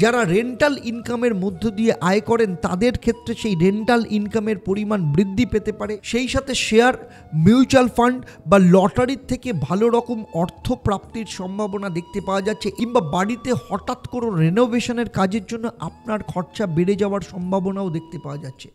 যারা রেন্টাল ইনকামের মধ্য দিয়ে আয় করেন তাদের ক্ষেত্রে সেই রেন্টাল ইনকামের পরিমাণ বৃদ্ধি পেতে পারে। সেই সাথে শেয়ার, মিউচুয়াল ফান্ড বা লটারির থেকে ভালো রকম অর্থ প্রাপ্তির সম্ভাবনা দেখতে পাওয়া যাচ্ছে, কিংবা বাড়িতে হঠাৎ করে রেনোভেশনের কাজের জন্য আপনার খরচা বেড়ে যাওয়ার সম্ভাবনাও দেখতে পাওয়া যাচ্ছে।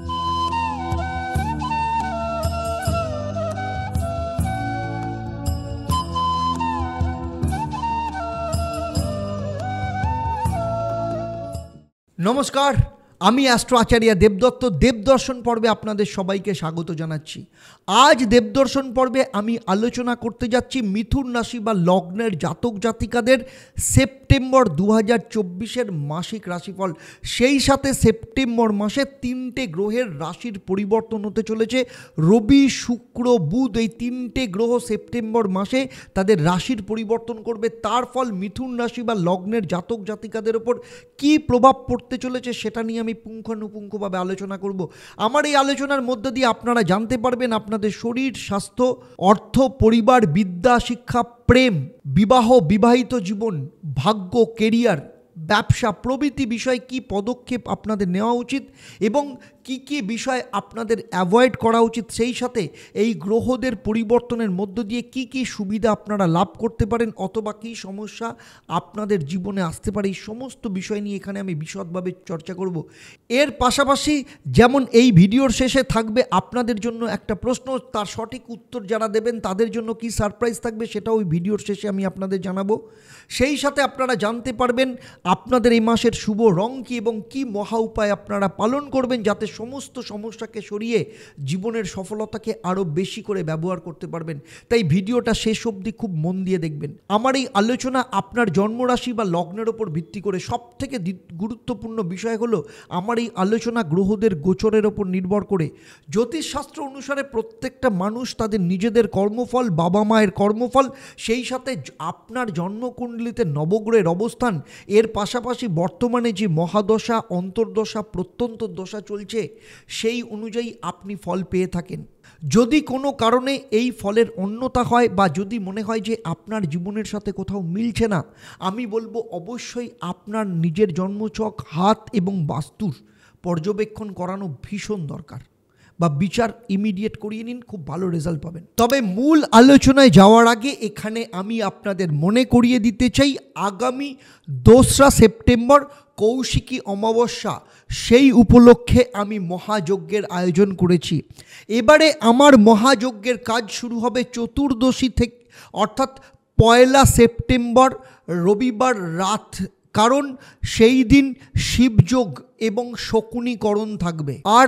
নমস্কার, আমি অ্যাস্ট্রো আচার্য দেবদত্ত। দেবদর্শন পর্বে আপনাদের সবাইকে স্বাগত জানাচ্ছি। আজ দেবদর্শন পর্বে আমি আলোচনা করতে যাচ্ছি মিথুন রাশি বা লগ্নের জাতক জাতিকাদের সেপ্টেম্বর 2024-এর মাসিক রাশিফল। সেই সাথে সেপ্টেম্বর মাসে 3টে গ্রহের রাশির পরিবর্তন হতে চলেছে। রবি, শুক্র, বুধ, এই 3টে গ্রহ সেপ্টেম্বর মাসে তাদের রাশির পরিবর্তন করবে। তার ফল মিথুন রাশি বা লগ্নের জাতক জাতিকাদের ওপর কী প্রভাব পড়তে চলেছে সেটা নিয়ে আমি পুঙ্খানুপুঙ্খভাবে আলোচনা করব। আমার এই আলোচনার মধ্য দিয়ে আপনারা জানতে পারবেন আপনাদের শরীর, স্বাস্থ্য, অর্থ, পরিবার, বিদ্যা, শিক্ষা, প্রেম, বিবাহ, বিবাহিত জীবন, ভাগ্য, কেরিয়ার, ব্যবসা প্রভৃতি বিষয়ে কী পদক্ষেপ আপনাদের নেওয়া উচিত এবং কি কি বিষয় আপনাদের অ্যাভয়েড করা উচিত। সেই সাথে এই গ্রহদের পরিবর্তনের মধ্য দিয়ে কি কি সুবিধা আপনারা লাভ করতে পারেন অথবা কী সমস্যা আপনাদের জীবনে আসতে পারে, এই সমস্ত বিষয় নিয়ে এখানে আমি বিশদভাবে চর্চা করব। এর পাশাপাশি যেমন এই ভিডিওর শেষে থাকবে আপনাদের জন্য একটা প্রশ্ন, তার সঠিক উত্তর যারা দেবেন তাদের জন্য কি সারপ্রাইজ থাকবে সেটাও ওই ভিডিওর শেষে আমি আপনাদের জানাবো। সেই সাথে আপনারা জানতে পারবেন আপনাদের এই মাসের শুভ রং কী এবং কী মহা উপায় আপনারা পালন করবেন যাতে সমস্ত সমস্যাকে সরিয়ে জীবনের সফলতাকে আরও বেশি করে ব্যবহার করতে পারবেন। তাই ভিডিওটা শেষ অবধি খুব মন দিয়ে দেখবেন। আমার এই আলোচনা আপনার জন্মরাশি বা লগ্নের ওপর ভিত্তি করে। সবথেকে গুরুত্বপূর্ণ বিষয় হলো আমার এই আলোচনা গ্রহদের গোচরের ওপর নির্ভর করে। জ্যোতিষশাস্ত্র অনুসারে প্রত্যেকটা মানুষ তাদের নিজেদের কর্মফল, বাবা মায়ের কর্মফল, সেই সাথে আপনার জন্মকুণ্ডলিতে নবগ্রহের অবস্থান, এর পাশাপাশি বর্তমানে যে মহাদশা, অন্তর্দশা, প্রত্যন্তর দশা চলছে সেই অনুযায়ী আপনি ফল পেয়ে থাকেন। যদি কোনো কারণে এই ফলের অন্যতা হয় বা যদি মনে হয় যে আপনার জীবনের সাথে কোথাও মিলছে না, আমি বলবো অবশ্যই আপনার নিজের জন্মছক, হাত এবং বাস্তুর পর্যবেক্ষণ করানো ভীষণ দরকার বা বিচার ইমিডিয়েট করিয়ে নিন, খুব ভালো রেজাল্ট পাবেন। তবে মূল আলোচনায় যাওয়ার আগে এখানে আমি আপনাদের মনে করিয়ে দিতে চাই আগামী 2রা সেপ্টেম্বর কৌশিকী অমাবস্যা, সেই উপলক্ষে আমি মহাযজ্ঞের আয়োজন করেছি। এবারে আমার মহাযজ্ঞের কাজ শুরু হবে চতুর্দশী থেকে, অর্থাৎ 1লা সেপ্টেম্বর রবিবার রাত, কারণ সেই দিন শিবযোগ এবং শকুনীকরণ থাকবে। আর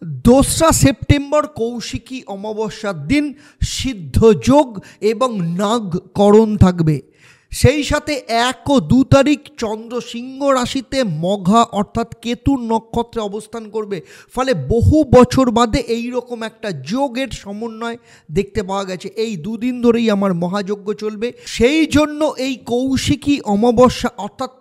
2রা সেপ্টেম্বর কৌশিকী অমাবস্যার দিন সিদ্ধযোগ এবং নাগকরণ থাকবে। সেই সাথে 1 ও 2 তারিখ চন্দ্র সিংহ রাশিতে মঘা অর্থাৎ কেতুর নক্ষত্রে অবস্থান করবে। ফলে বহু বছর বাদে এই রকম একটা যোগের সমন্বয় দেখতে পাওয়া গেছে। এই 2 দিন ধরেই আমার মহাযজ্ঞ চলবে। সেই জন্য এই কৌশিকী অমাবস্যা অর্থাৎ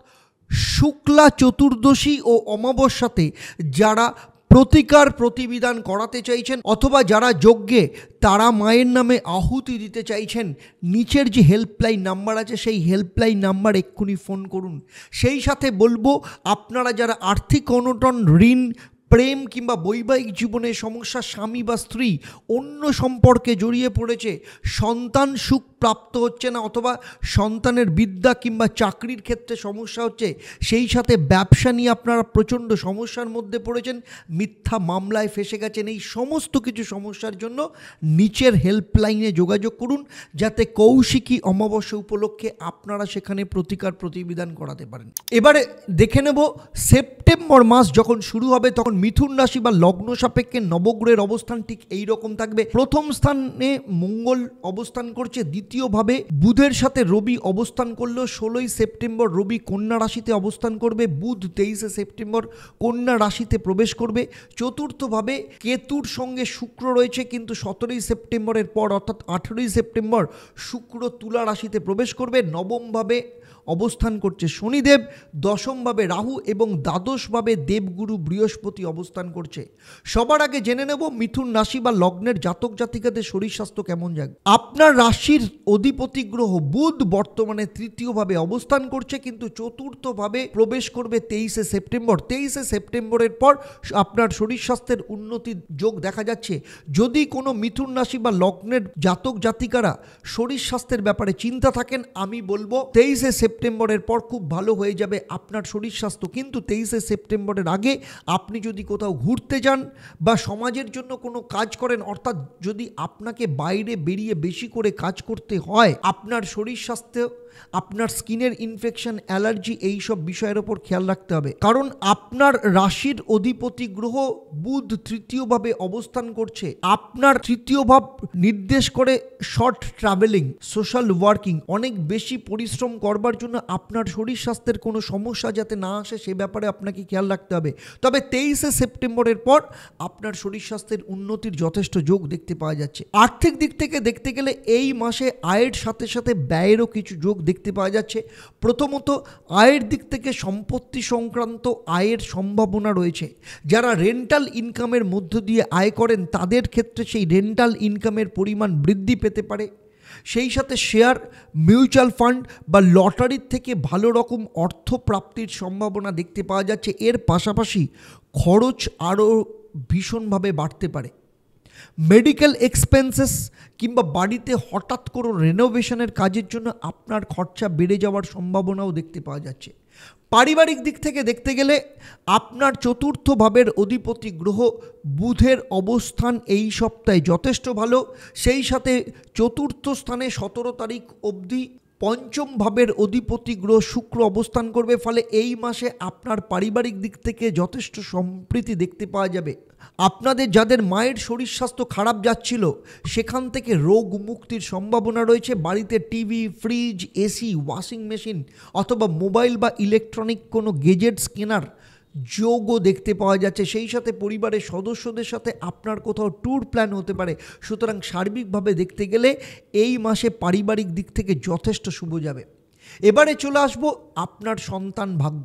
শুক্লা চতুর্দশী ও অমাবস্যাতে যারা প্রতিকার প্রতিবিধান করাতে চাইছেন অথবা যারা যজ্ঞে তারা মায়ের নামে আহুতি দিতে চাইছেন, নিচের যে হেল্পলাইন নাম্বার আছে সেই হেল্পলাইন নাম্বার এক্ষুনি ফোন করুন। সেই সাথে বলবো আপনারা যারা আর্থিক অনটন, ঋণ, প্রেম কিংবা বৈবাহিক জীবনে সমস্যা, স্বামী বা স্ত্রী অন্য সম্পর্কে জড়িয়ে পড়েছে, সন্তান সুখ প্রাপ্ত হচ্ছে না অথবা সন্তানের বিদ্যা কিংবা চাকরির ক্ষেত্রে সমস্যা হচ্ছে, সেই সাথে ব্যবসা নিয়ে আপনারা প্রচণ্ড সমস্যার মধ্যে পড়েছেন, মিথ্যা মামলায় ফেসে গেছেন, এই সমস্ত কিছু সমস্যার জন্য নিচের হেল্পলাইনে যোগাযোগ করুন যাতে কৌশিকী অমাবস্যা উপলক্ষে আপনারা সেখানে প্রতিকার প্রতিবিধান করাতে পারেন। এবারে দেখে নেব সেপ্টেম্বর মাস যখন শুরু হবে তখন মিথুন রাশি বা লগ্ন সাপেক্ষে নবগ্রহের অবস্থান ঠিক এই রকম থাকবে। প্রথম স্থানে মঙ্গল অবস্থান করছে, দ্বিতীয়ভাবে বুধের সাথে রবি অবস্থান করলেও 16ই সেপ্টেম্বর রবি কন্যা রাশিতে অবস্থান করবে, বুধ 23শে সেপ্টেম্বর কন্যা রাশিতে প্রবেশ করবে। চতুর্থভাবে কেতুর সঙ্গে শুক্র রয়েছে, কিন্তু 17ই সেপ্টেম্বরের পর অর্থাৎ 18ই সেপ্টেম্বর শুক্র তুলা রাশিতে প্রবেশ করবে। নবমভাবে অবস্থান করছে শনিদেব, দশমভাবে রাহু এবং দ্বাদশভাবে দেবগুরু বৃহস্পতি অবস্থান করছে। সবার আগে জেনে নেব মিথুন রাশি বা লগ্নের জাতক জাতিকাদের শরীর স্বাস্থ্য কেমন যাবে। আপনার রাশির অধিপতি গ্রহ বুধ বর্তমানে তৃতীয়ভাবে অবস্থান করছে, কিন্তু চতুর্থভাবে প্রবেশ করবে 23শে সেপ্টেম্বর। 23শে সেপ্টেম্বরের পর আপনার শরীর স্বাস্থ্যের উন্নতির যোগ দেখা যাচ্ছে। যদি কোনো মিথুন রাশি বা লগ্নের জাতক জাতিকারা শরীর স্বাস্থ্যের ব্যাপারে চিন্তা থাকেন, আমি বলবো 23শে সেপ্টেম্বরের পর খুব ভালো হয়ে যাবে আপনার শরীর স্বাস্থ্য। কিন্তু 23শে সেপ্টেম্বরের আগে আপনি যদি কোথাও ঘুরতে যান বা সমাজের জন্য কোনো কাজ করেন, অর্থাৎ যদি আপনাকে বাইরে বেরিয়ে বেশি করে কাজ করতে হয়, আপনার শরীর স্বাস্থ্য, আপনার স্কিনের ইনফেকশন, অ্যালার্জি, এই সব বিষয়ের ওপর খেয়াল রাখতে হবে। কারণ আপনার রাশির অধিপতি গ্রহ বুধ তৃতীয়ভাবে অবস্থান করছে। আপনার তৃতীয় ভাব নির্দেশ করে শর্ট ট্রাভেলিং, সোশ্যাল ওয়ার্কিং, অনেক বেশি পরিশ্রম করবার জন্য আপনার শরীর স্বাস্থ্যের কোনো সমস্যা যাতে না আসে সে ব্যাপারে আপনাকে খেয়াল রাখতে হবে। তবে 23শে সেপ্টেম্বরের পর আপনার শরীর স্বাস্থ্যের উন্নতির যথেষ্ট যোগ দেখতে পাওয়া যাচ্ছে। আর্থিক দিক থেকে দেখতে গেলে এই মাসে আয়ের সাথে সাথে ব্যয়েরও কিছু যোগ দেখতে পাওয়া যাচ্ছে। প্রথমত, আয়ের দিক থেকে সম্পত্তি সংক্রান্ত আয়ের সম্ভাবনা রয়েছে। যারা রেন্টাল ইনকামের মধ্য দিয়ে আয় করেন তাদের ক্ষেত্রে সেই রেন্টাল ইনকামের পরিমাণ বৃদ্ধি পেতে পারে। সেই সাথে শেয়ার, মিউচুয়াল ফান্ড বা লটারির থেকে ভালো রকম অর্থ প্রাপ্তির সম্ভাবনা দেখতে পাওয়া যাচ্ছে। এর পাশাপাশি খরচ আরও ভীষণভাবে বাড়তে পারে। মেডিকেল এক্সপেন্সেস কিংবা বাড়িতে হঠাৎ কোনো রেনোভেশনের কাজের জন্য আপনার খরচা বেড়ে যাওয়ার সম্ভাবনাও দেখতে পাওয়া যাচ্ছে। পারিবারিক দিক থেকে দেখতে গেলে আপনার চতুর্থ ভাবের অধিপতি গ্রহ বুধের অবস্থান এই সপ্তাহে যথেষ্ট ভালো। সেই সাথে চতুর্থ স্থানে 17 তারিখ অবধি পঞ্চম ভাবের অধিপতি গ্রহ শুক্র অবস্থান করবে। ফলে এই মাসে আপনার পারিবারিক দিক থেকে যথেষ্ট সম্প্রীতি দেখতে পাওয়া যাবে। আপনাদের যাদের মায়ের শরীর স্বাস্থ্য খারাপ যাচ্ছিল সেখান থেকে রোগ মুক্তির সম্ভাবনা রয়েছে। বাড়িতে TV, fridge, AC, washing machine অথবা মোবাইল বা ইলেকট্রনিক কোনো গেজেটস কেনার যোগও দেখতে পাওয়া যাচ্ছে। সেই সাথে পরিবারের সদস্যদের সাথে আপনার কোথাও ট্যুর প্ল্যান হতে পারে। সুতরাং সার্বিকভাবে দেখতে গেলে এই মাসে পারিবারিক দিক থেকে যথেষ্ট শুভ যাবে। এবারে চলে আসবো আপনার সন্তান ভাগ্য।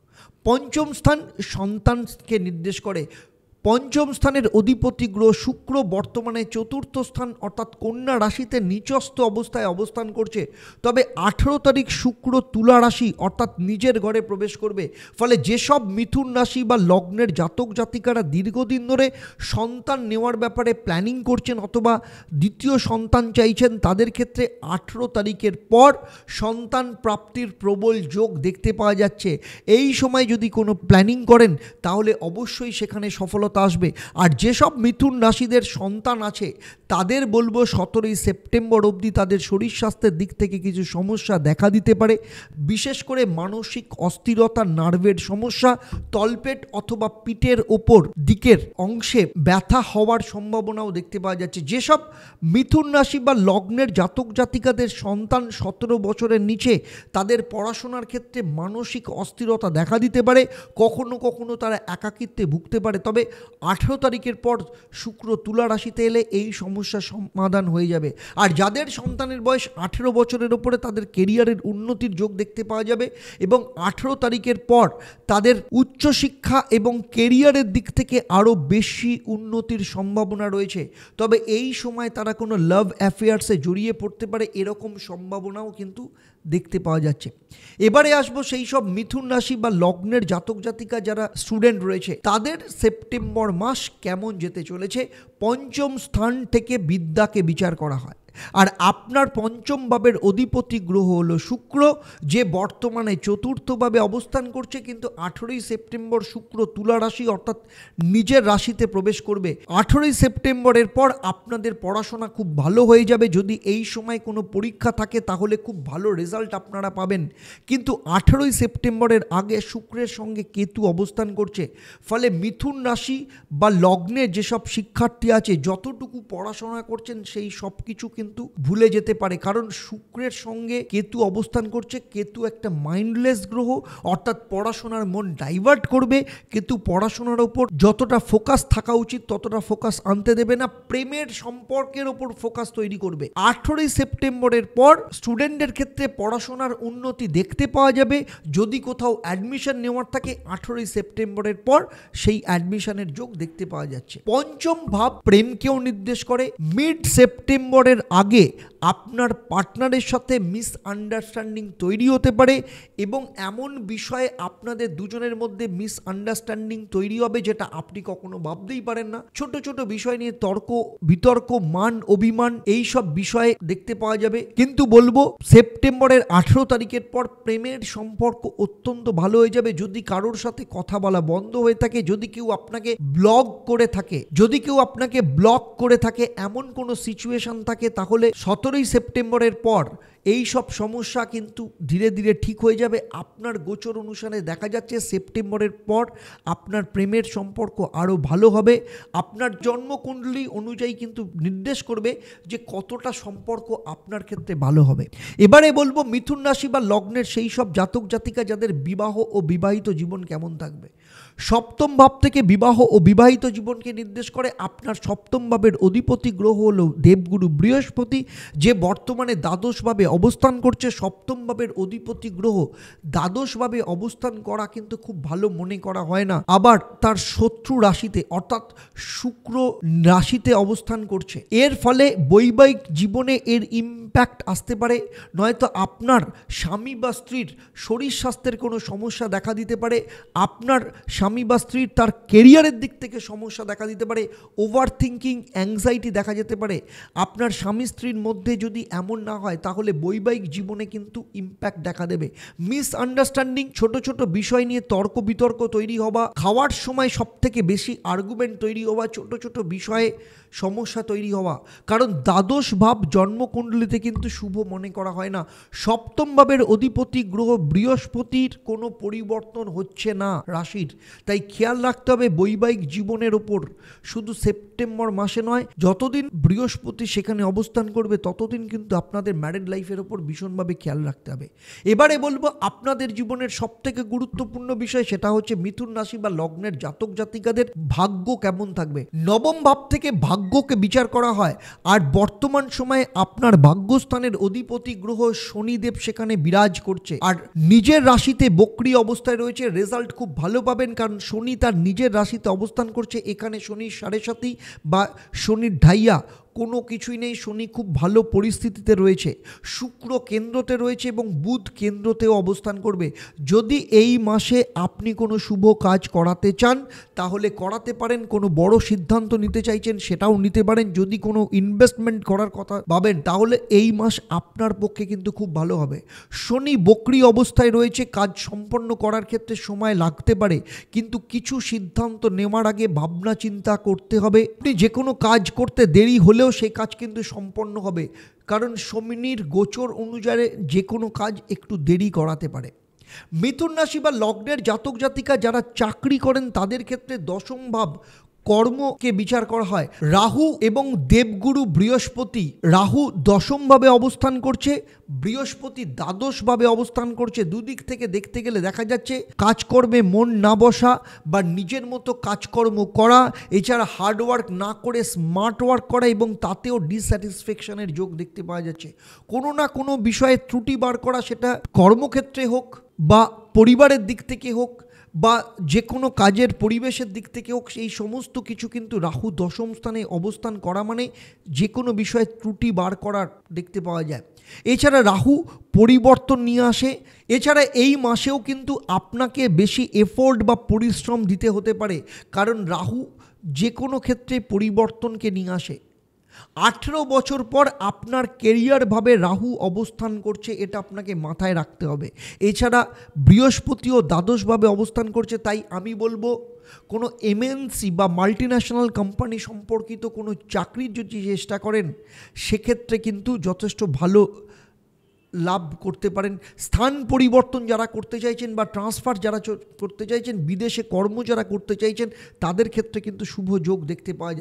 পঞ্চম স্থান সন্তানকে নির্দেশ করে। পঞ্চম স্থানের অধিপতি গ্রহ শুক্র বর্তমানে চতুর্থ স্থান অর্থাৎ কন্যা রাশিতে নিচস্থ অবস্থায় অবস্থান করছে। তবে 18 তারিখ শুক্র তুলা রাশি অর্থাৎ নিজের ঘরে প্রবেশ করবে। ফলে যেসব মিথুন রাশি বা লগ্নের জাতক জাতিকারা দীর্ঘদিন ধরে সন্তান নেওয়ার ব্যাপারে প্ল্যানিং করছেন অথবা দ্বিতীয় সন্তান চাইছেন, তাদের ক্ষেত্রে 18 তারিখের পর সন্তান প্রাপ্তির প্রবল যোগ দেখতে পাওয়া যাচ্ছে। এই সময় যদি কোনো প্ল্যানিং করেন তাহলে অবশ্যই সেখানে সফলতা আসবে। আর যেসব মিথুন রাশিদের সন্তান আছে তাদের বলবো 17ই সেপ্টেম্বর অবধি তাদের শরীর স্বাস্থ্যের দিক থেকে কিছু সমস্যা দেখা দিতে পারে। বিশেষ করে মানসিক অস্থিরতা, নার্ভের সমস্যা, তলপেট অথবা পিঠের ওপর দিকের অংশে ব্যথা হওয়ার সম্ভাবনাও দেখতে পাওয়া যাচ্ছে। যেসব মিথুন রাশি বা লগ্নের জাতক জাতিকাদের সন্তান 17 বছরের নিচে, তাদের পড়াশোনার ক্ষেত্রে মানসিক অস্থিরতা দেখা দিতে পারে। কখনো কখনো তারা একাকিত্বে ভুগতে পারে। তবে 18 তারিখের পর শুক্র তুলা রাশিতে এলে এই সমস্যার সমাধান হয়ে যাবে। আর যাদের সন্তানের বয়স 18 বছরের ওপরে তাদের কেরিয়ারের উন্নতির যোগ দেখতে পাওয়া যাবে এবং 18 তারিখের পর তাদের উচ্চশিক্ষা এবং কেরিয়ারের দিক থেকে আরও বেশি উন্নতির সম্ভাবনা রয়েছে। তবে এই সময় তারা কোনো লাভ অ্যাফেয়ার্সে জড়িয়ে পড়তে পারে, এরকম সম্ভাবনাও কিন্তু দেখতে পাওয়া যাচ্ছে। এবারে আসবো সেই সব মিথুন রাশি বা লগ্নের জাতক জাতিকা যারা স্টুডেন্ট রয়েছে তাদের সেপ্টেম্বর মাস কেমন যেতে চলেছে। পঞ্চম স্থান থেকে বিদ্যাকে বিচার করা হয়। আর আপনার পঞ্চম ভাবের অধিপতি গ্রহ হলো শুক্র, যে বর্তমানে চতুর্থভাবে অবস্থান করছে। কিন্তু 18ই সেপ্টেম্বর শুক্র তুলা রাশি অর্থাৎ নিজের রাশিতে প্রবেশ করবে। 18ই সেপ্টেম্বরের পর আপনাদের পড়াশোনা খুব ভালো হয়ে যাবে। যদি এই সময় কোনো পরীক্ষা থাকে তাহলে খুব ভালো রেজাল্ট আপনারা পাবেন। কিন্তু 18ই সেপ্টেম্বরের আগে শুক্রের সঙ্গে কেতু অবস্থান করছে। ফলে মিথুন রাশি বা লগ্নে যেসব শিক্ষার্থী আছে যতটুকু পড়াশোনা করছেন সেই সব কিছু কিন্তু ভুলে যেতে পারে, কারণ শুক্রের সঙ্গে কেতু অবস্থান করছে। কেতু একটা মাইন্ডলেস গ্রহ, অর্থাৎ পড়াশোনার মন ডাইভার্ট করবে। কেতু পড়াশোনার ওপর যতটা ফোকাস থাকা উচিত ততটা ফোকাস আনতে দেবে না, প্রেমের সম্পর্কের ওপর ফোকাস তৈরি করবে। 18ই সেপ্টেম্বরের পর স্টুডেন্টদের ক্ষেত্রে পড়াশোনার উন্নতি দেখতে পাওয়া যাবে। যদি কোথাও অ্যাডমিশন নেওয়ার থাকে 18ই সেপ্টেম্বরের পর সেই অ্যাডমিশনের যোগ দেখতে পাওয়া যাচ্ছে। পঞ্চম ভাব প্রেমকেও নির্দেশ করে। মিড সেপ্টেম্বরের আগে আপনার পার্টনারের সাথে মিসআন্ডারস্ট্যান্ডিং তৈরি হতে পারে এবং এমন বিষয়ে আপনাদের দুজনের মধ্যে মিসআন্ডারস্ট্যান্ডিং তৈরি হবে যেটা আপনি কখনো ভাবতেই পারেন না। ছোট ছোট বিষয় নিয়ে তর্ক বিতর্ক, মান অভিমান, এই সব বিষয়ে দেখতে পাওয়া যাবে। কিন্তু বলবো সেপ্টেম্বরের 18 তারিখের পর প্রেমের সম্পর্ক অত্যন্ত ভালো হয়ে যাবে। যদি কারোর সাথে কথা বলা বন্ধ হয়ে থাকে, যদি কেউ আপনাকে ব্লক করে থাকে, এমন কোনো সিচুয়েশন থাকে, তাহলে 17ই সেপ্টেম্বরের পর এই সব সমস্যা কিন্তু ধীরে ধীরে ঠিক হয়ে যাবে। আপনার গোচর অনুসারে দেখা যাচ্ছে সেপ্টেম্বরের পর আপনার প্রেমের সম্পর্ক আরও ভালো হবে। আপনার জন্মকুণ্ডলী অনুযায়ী কিন্তু নির্দেশ করবে যে কতটা সম্পর্ক আপনার ক্ষেত্রে ভালো হবে। এবারে বলবো মিথুন রাশি বা লগ্নের সেই সব জাতক জাতিকা যাদের বিবাহ ও বিবাহিত জীবন কেমন থাকবে। সপ্তম ভাব থেকে বিবাহ ও বিবাহিত জীবনকে নির্দেশ করে। আপনার সপ্তম ভাবের অধিপতি গ্রহ হলো দেবগুরু বৃহস্পতি, যে বর্তমানে দ্বাদশভাবে অবস্থান করছে। সপ্তম ভাবের অধিপতি গ্রহ দ্বাদশভাবে অবস্থান করা কিন্তু খুব ভালো মনে করা হয় না। আবার তার শত্রু রাশিতে অর্থাৎ শুক্র রাশিতে অবস্থান করছে। এর ফলে বৈবাহিক জীবনে এর ইম্প্যাক্ট আসতে পারে, নয়তো আপনার স্বামী বা স্ত্রীর শরীর স্বাস্থ্যের কোনো সমস্যা দেখা দিতে পারে। আপনার স্বামী বা স্ত্রীর তার কেরিয়ারের দিক থেকে সমস্যা দেখা দিতে পারে। ওভার থিঙ্কিং, অ্যাংজাইটি দেখা যেতে পারে। আপনার স্বামী স্ত্রীর মধ্যে যদি এমন না হয় তাহলে বৈবাহিক জীবনে কিন্তু ইম্প্যাক্ট দেখা দেবে। মিসআন্ডারস্ট্যান্ডিং, ছোট ছোট বিষয় নিয়ে তর্ক বিতর্ক তৈরি হওয়া, খাওয়ার সময় সব থেকে বেশি আর্গুমেন্ট তৈরি হওয়া, ছোট ছোট বিষয়ে সমস্যা তৈরি হওয়া। কারণ দ্বাদশ ভাব জন্মকুণ্ডলিতে কিন্তু শুভ মনে করা হয় না। সপ্তম ভাবের অধিপতি গ্রহ বৃহস্পতির কোনো পরিবর্তন হচ্ছে না রাশির, তাই খেয়াল রাখতে হবে বৈবাহিক জীবনের ওপর। শুধু সেপ্টেম্বর মাসে নয়, যতদিন বৃহস্পতি সেখানে অবস্থান করবে ততদিন কিন্তু আপনাদের ম্যারিড লাইফের ওপর ভীষণভাবে খেয়াল রাখতে হবে। এবারে বলবো আপনাদের জীবনের সবথেকে গুরুত্বপূর্ণ বিষয়, সেটা হচ্ছে মিথুন রাশি বা লগ্নের জাতক জাতিকাদের ভাগ্য কেমন থাকবে। নবম ভাব থেকে ভাগ্যকে বিচার করা হয়, আর বর্তমান সময়ে আপনার ভাগ্যস্থানের অধিপতি গ্রহ শনিদেব সেখানে বিরাজ করছে আর নিজের রাশিতে বক্রী অবস্থায় রয়েছে। রেজাল্ট খুব ভালো পাবেন, কারণ শনি তার নিজের রাশিতে অবস্থান করছে। এখানে শনির সাড়ে সাথী বা শনির ঢাইয়া কোনো কিছুই নেই। শনি খুব ভালো পরিস্থিতিতে রয়েছে, শুক্র কেন্দ্রতে রয়েছে এবং বুধ কেন্দ্রতেও অবস্থান করবে। যদি এই মাসে আপনি কোনো শুভ কাজ করাতে চান তাহলে করাতে পারেন, কোনো বড় সিদ্ধান্ত নিতে চাইছেন সেটাও নিতে পারেন। যদি কোনো ইনভেস্টমেন্ট করার কথা ভাবেন তাহলে এই মাস আপনার পক্ষে কিন্তু খুব ভালো হবে। শনি বক্রী অবস্থায় রয়েছে, কাজ সম্পন্ন করার ক্ষেত্রে সময় লাগতে পারে, কিন্তু কিছু সিদ্ধান্ত নেওয়ার আগে ভাবনা চিন্তা করতে হবে। আপনি যে কোনো কাজ করতে দেরি হলে সেই কাজ কিন্তু সম্পন্ন হবে, কারণ শনির গোচর অনুযায়ী যে কোনো কাজ একটু দেরি করাতে পারে। মিথুন রাশি বা লগ্নের জাতক জাতিকা যারা চাকরি করেন তাদের ক্ষেত্রে দশম ভাব কর্মকে বিচার করা হয়। রাহু এবং দেবগুরু বৃহস্পতি, রাহু দশমভাবে অবস্থান করছে, বৃহস্পতি দ্বাদশভাবে অবস্থান করছে। দুদিক থেকে দেখতে গেলে দেখা যাচ্ছে কাজকর্মে মন না বসা বা নিজের মতো কাজকর্ম করা, এছাড়া হার্ডওয়ার্ক না করে স্মার্ট ওয়ার্ক করা এবং তাতেও ডিস্যাটিসফ্যাকশনের যোগ দেখতে পাওয়া যাচ্ছে। কোনো না কোনো বিষয়ে ত্রুটি বার করা, সেটা কর্মক্ষেত্রে হোক বা পরিবারের দিক থেকে হোক বা যে কোনো কাজের পরিবেশের দিক থেকে হোক, এই সমস্ত কিছু কিন্তু রাহু দশম স্থানে অবস্থান করা মানে যে কোনো বিষয়ে ত্রুটি বার করার দেখতে পাওয়া যায়। এছাড়া রাহু পরিবর্তন নিয়ে আসে। এছাড়া এই মাসেও কিন্তু আপনাকে বেশি এফোর্ট বা পরিশ্রম দিতে হতে পারে, কারণ রাহু যে কোনো ক্ষেত্রে পরিবর্তনকে নিয়ে আসে। 18 বছর পর আপনার কেরিয়ার ভাবে রাহু অবস্থান করছে, এটা আপনাকে মাথায় রাখতে হবে। এছাড়া বৃহস্পতিও দ্বাদশভাবে অবস্থান করছে, তাই আমি বলবো কোনো এমএনসি বা মাল্টিন্যাশনাল কোম্পানি সম্পর্কিত কোনো চাকরির যদি চেষ্টা করেন সেক্ষেত্রে কিন্তু যথেষ্ট ভালো লাভ করতে পারেন। স্থান পরিবর্তন যারা করতে চাইছেন বা ট্রান্সফার যারা করতে চাইছেন, বিদেশে কর্ম যারা করতে চাইছেন, তাদের ক্ষেত্রে কিন্তু শুভ যোগ দেখতে পাওয়া যাচ্ছে।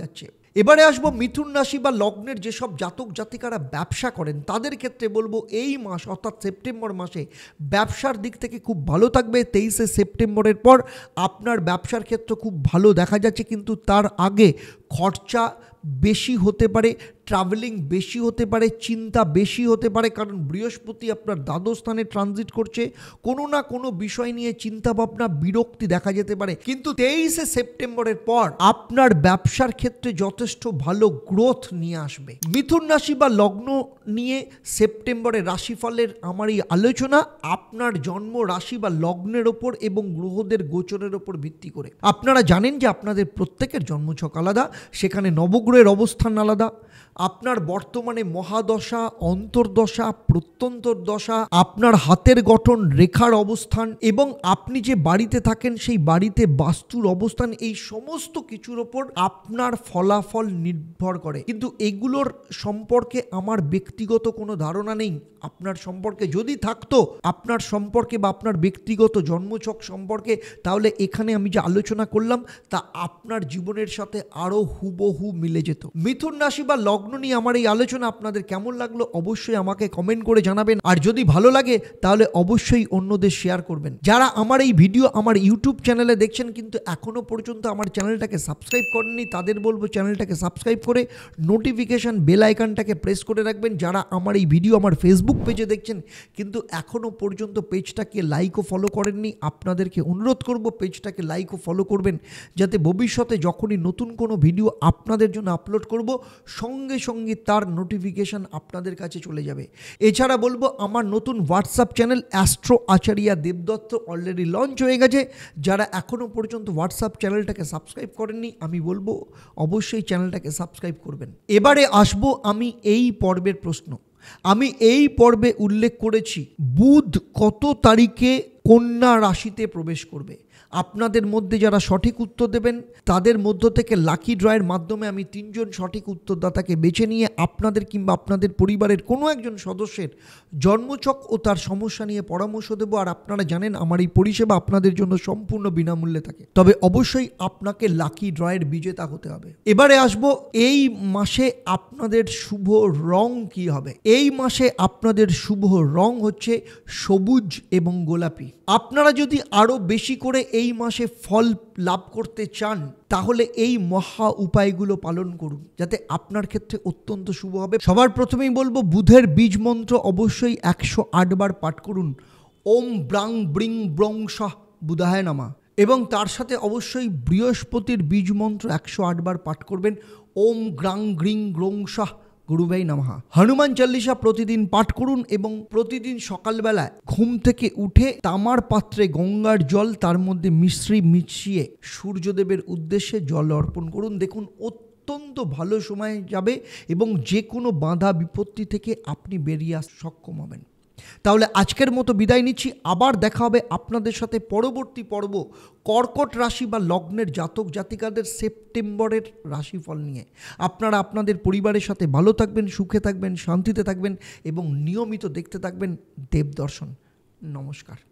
এবারে আসবো মিথুন রাশি বা লগ্নের যেসব জাতক জাতিকারা ব্যবসা করেন তাদের ক্ষেত্রে বলবো এই মাস অর্থাৎ সেপ্টেম্বর মাসে ব্যবসার দিক থেকে খুব ভালো থাকবে। 23শে সেপ্টেম্বরের পর আপনার ব্যবসার ক্ষেত্র খুব ভালো দেখা যাচ্ছে, কিন্তু তার আগে খরচা বেশি হতে পারে, ট্রাভেলিং বেশি হতে পারে, চিন্তা বেশি হতে পারে, কারণ বৃহস্পতি আপনার দ্বাদশ স্থানে ট্রানজিট করছে। কোনো না কোনো বিষয় নিয়ে চিন্তা ভাবনা বিরক্তি দেখা যেতে পারে, কিন্তু 23শে সেপ্টেম্বরের পর আপনার ব্যবসার ক্ষেত্রে যথেষ্ট ভালো গ্রোথ নিয়ে আসবে। মিথুন রাশি বা লগ্ন নিয়ে সেপ্টেম্বরের রাশিফলের আমার এই আলোচনা আপনার জন্ম রাশি বা লগ্নের ওপর এবং গ্রহদের গোচরের ওপর ভিত্তি করে। আপনারা জানেন যে আপনাদের প্রত্যেকের জন্মছক আলাদা, সেখানে নবগ্রহের অবস্থান আলাদা, আপনার বর্তমানে মহাদশা, অন্তর্দশা, প্রত্যন্তর দশা, আপনার হাতের গঠন, রেখার অবস্থান এবং আপনি যে বাড়িতে থাকেন সেই বাড়িতে বাস্তুর অবস্থান, এই সমস্ত কিছুর ওপর আপনার ফলাফল নির্ভর করে। কিন্তু এগুলোর সম্পর্কে আমার ব্যক্তিগত কোনো ধারণা নেই। আপনার সম্পর্কে যদি থাকতো, আপনার সম্পর্কে বা আপনার ব্যক্তিগত জন্মছক সম্পর্কে, তাহলে এখানে আমি যে আলোচনা করলাম তা আপনার জীবনের সাথে আরও হুবহু মিলে যেত। মিথুন রাশি বা লগ্ন নিয়ে আমার এই আলোচনা আপনাদের কেমন লাগলো অবশ্যই আমাকে কমেন্ট করে জানাবেন, আর যদি ভালো লাগে তাহলে অবশ্যই অন্যদের শেয়ার করবেন। যারা আমার এই ভিডিও আমার ইউটিউব চ্যানেলে দেখছেন কিন্তু এখনও পর্যন্ত আমার চ্যানেলটাকে সাবস্ক্রাইব করেননি, তাদের বলবো চ্যানেলটাকে সাবস্ক্রাইব করে নোটিফিকেশান বেল আইকনটাকে প্রেস করে রাখবেন। যারা আমার এই ভিডিও আমার ফেসবুক পেজে দেখছেন কিন্তু এখনও পর্যন্ত পেজটাকে লাইক ও ফলো করেননি, আপনাদেরকে অনুরোধ করব পেজটাকে লাইক ও ফলো করবেন, যাতে ভবিষ্যতে যখনই নতুন কোনো ভিডিও আপনাদের জন্য আপলোড করব সঙ্গে সঙ্গে তার নোটিফিকেশান আপনাদের কাছে চলে যাবে। এছাড়া বলবো আমার নতুন WhatsApp channel astro Acharya Debdutta already launch হয়ে গেছে। যারা এখনও পর্যন্ত হোয়াটসঅ্যাপ চ্যানেলটাকে সাবস্ক্রাইব করেননি আমি বলবো অবশ্যই চ্যানেলটাকে সাবস্ক্রাইব করবেন। এবারে আসবো আমি এই পর্বের প্রশ্ন। আমি এই পর্বে উল্লেখ করেছি বুধ কত তারিখে কন্যা রাশিতে প্রবেশ করবে। আপনাদের মধ্যে যারা সঠিক উত্তর দেবেন তাদের মধ্য থেকে লাকি ড্রয়ের মাধ্যমে আমি 3 জন সঠিক উত্তরদাতাকে বেছে নিয়ে আপনাদের কিংবা আপনাদের পরিবারের কোনো একজন সদস্যের জন্মছক ও তার সমস্যা নিয়ে পরামর্শ দেবো। আর আপনারা জানেন আমার এই পরিষেবা আপনাদের জন্য সম্পূর্ণ বিনামূল্যে থাকে, তবে অবশ্যই আপনাকে লাকি ড্রয়ের বিজেতা হতে হবে। এবারে আসবো এই মাসে আপনাদের শুভ রং কি হবে। এই মাসে আপনাদের শুভ রং হচ্ছে সবুজ এবং গোলাপি। আপনারা যদি আরও বেশি করে এই মাসে ফল লাভ করতে চান তাহলে এই মহা উপায়গুলো পালন করুন, যাতে আপনার ক্ষেত্রে অত্যন্ত শুভ হবে। সবার প্রথমেই বলবো বুধের বীজ মন্ত্র অবশ্যই 108 বার পাঠ করুন, ওম ব্রাং ব্রিং ব্রং শাহ বুধায় নামা। এবং তার সাথে অবশ্যই বৃহস্পতির বীজ মন্ত্র 108 বার পাঠ করবেন, ওম গ্রাং গ্রিং গ্রং শাহ গুরুভাই নমঃ। হনুমান চল্লিশা প্রতিদিন পাঠ করুন এবং প্রতিদিন সকালবেলায় ঘুম থেকে উঠে তামার পাত্রে গঙ্গার জল তার মধ্যে মিশ্রি মিশিয়ে সূর্যদেবের উদ্দেশ্যে জল অর্পণ করুন। দেখুন অত্যন্ত ভালো সময় যাবে এবং যে কোনো বাধা বিপত্তি থেকে আপনি বেরিয়ে আসতে সক্ষম হবেন। তাহলে আজকের মতো বিদায় নিচ্ছি, আবার দেখা হবে আপনাদের সাথে পরবর্তী পর্ব কর্কট রাশি বা লগ্নের জাতক জাতিকাদের সেপ্টেম্বরের রাশিফল নিয়ে। আপনারা আপনাদের পরিবারের সাথে ভালো থাকবেন, সুখে থাকবেন, শান্তিতে থাকবেন এবং নিয়মিত দেখতে থাকবেন দেবদর্শন। নমস্কার।